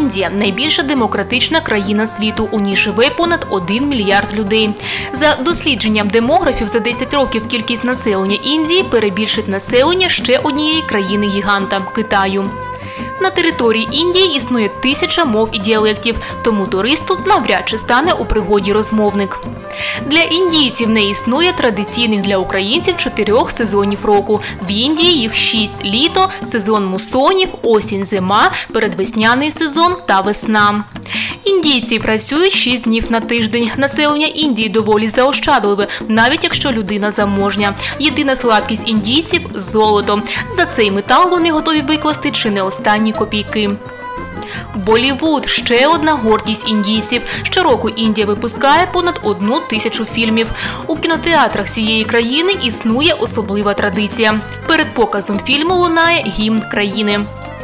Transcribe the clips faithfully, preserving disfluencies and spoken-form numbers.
Індія – найбільша демократична країна світу. У ній живе понад один мільярд людей. За дослідженням демографів, за десять років кількість населення Індії перебільшить населення ще однієї країни-гіганта – Китаю. На території Індії існує тисяча мов і діалектів, тому туристу навряд чи стане у пригоді розмовник. Для індійців не існує традиційних для українців чотирьох сезонів року. В Індії їх шість – літо, сезон мусонів, осінь-зима, передвесняний сезон та весна. Індійці працюють шість днів на тиждень. Населення Індії доволі заощадливе, навіть якщо людина заможня. Єдина слабкість індійців – золото. За цей метал вони готові викласти чи не останні копійки. Боллівуд – ще одна гордість індійців. Щороку Індія випускає понад одну тисячу фільмів. У кінотеатрах цієї країни існує особлива традиція. Перед показом фільму лунає гімн країни.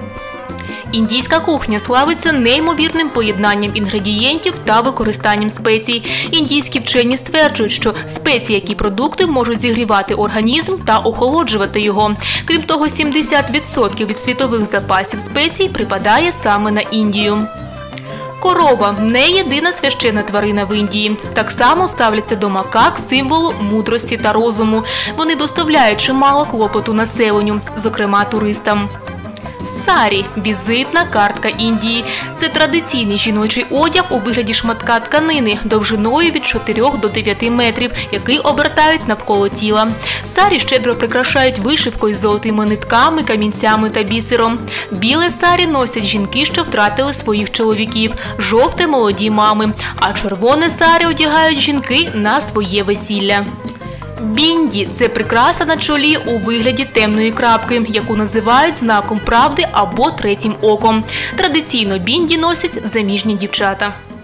Індійська кухня славиться неймовірним поєднанням інгредієнтів та використанням спецій. Індійські вчені стверджують, що спеції, як і продукти, можуть зігрівати організм та охолоджувати його. Крім того, сімдесят відсотків від світових запасів спецій припадає саме на Індію. Корова – не єдина священна тварина в Індії. Так само ставляться до макак, символу мудрості та розуму. Вони доставляють чимало клопоту населенню, зокрема туристам. Сарі – візитна картка Індії. Це традиційний жіночий одяг у вигляді шматка тканини довжиною від чотирьох до дев'яти метрів, який обертають навколо тіла. Сарі щедро прикрашають вишивкою з золотими нитками, камінцями та бісером. Біле сарі носять жінки, що втратили своїх чоловіків, жовте – молоді мами, а червоне сарі одягають жінки на своє весілля. Бінді – це прикраса на чолі у вигляді темної крапки, яку називають знаком правди або третім оком. Традиційно бінді носять заміжні дівчата.